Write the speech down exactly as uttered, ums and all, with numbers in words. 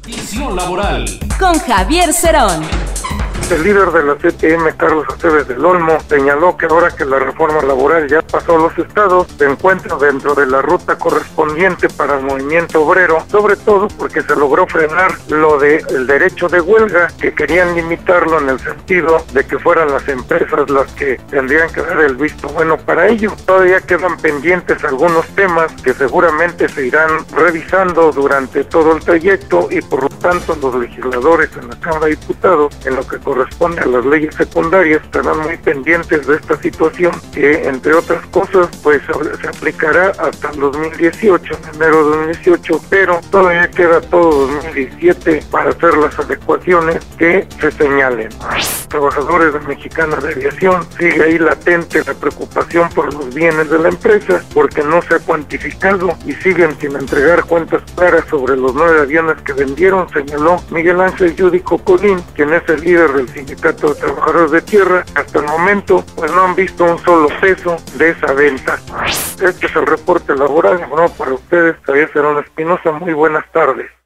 Visión laboral. Con Javier Cerón. El líder de la C T M, Carlos Aceves del Olmo, señaló que ahora que la reforma laboral ya pasó a los estados, se encuentra dentro de la ruta correspondiente para el movimiento obrero, sobre todo porque se logró frenar lo del derecho de huelga, que querían limitarlo en el sentido de que fueran las empresas las que tendrían que dar el visto bueno para ello. Todavía quedan pendientes algunos temas que seguramente se irán revisando durante todo el trayecto y por lo tanto los legisladores en la Cámara de Diputados, en lo que corresponde a las leyes secundarias, estarán muy pendientes de esta situación que, entre otras cosas, pues se aplicará hasta el dos mil dieciocho, en enero de dos mil dieciocho, pero todavía queda todo dos mil diecisiete para hacer las adecuaciones que se señalen. Trabajadores de Mexicana de Aviación, sigue ahí latente la preocupación por los bienes de la empresa porque no se ha cuantificado y siguen sin entregar cuentas claras sobre los nueve aviones que vendieron, señaló Miguel Ángel Yudico Colín, quien es el líder del Sindicato de Trabajadores de Tierra. Hasta el momento pues no han visto un solo peso de esa venta. Este es el reporte laboral. Bueno, para ustedes, Javier Cerón Espinosa, muy buenas tardes.